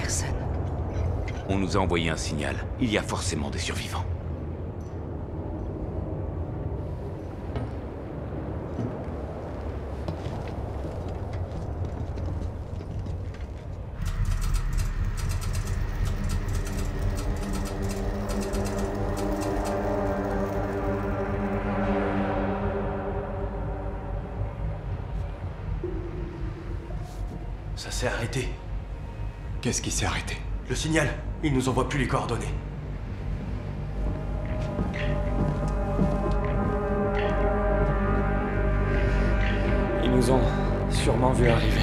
personne. On nous a envoyé un signal. Il y a forcément des survivants. Ça s'est arrêté. Qu'est-ce qui s'est arrêté? Le signal, il nous envoie plus les coordonnées. Ils nous ont sûrement vu arriver.